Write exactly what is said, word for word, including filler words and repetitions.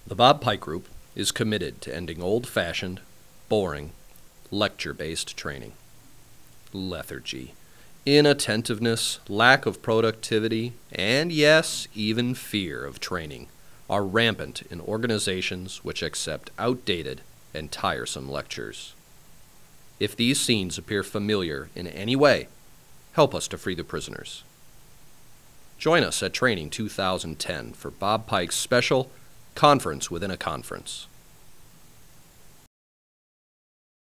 The Bob Pike Group is committed to ending old-fashioned, boring, lecture-based training. Lethargy, inattentiveness, lack of productivity, and yes, even fear of training are rampant in organizations which accept outdated and tiresome lectures. If these scenes appear familiar in any way, help us to free the prisoners. Join us at Training two thousand ten for Bob Pike's special Conference Within a Conference.